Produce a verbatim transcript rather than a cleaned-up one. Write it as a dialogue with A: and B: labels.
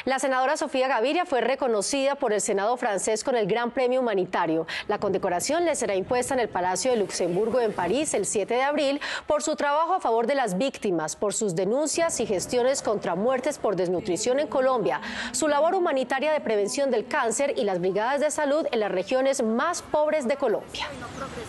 A: La senadora Sofía Gaviria fue reconocida por el Senado francés con el Gran Premio Humanitario. La condecoración le será impuesta en el Palacio de Luxemburgo en París el siete de abril por su trabajo a favor de las víctimas, por sus denuncias y gestiones contra muertes por desnutrición en Colombia, su labor humanitaria de prevención del cáncer y las brigadas de salud en las regiones más pobres de Colombia.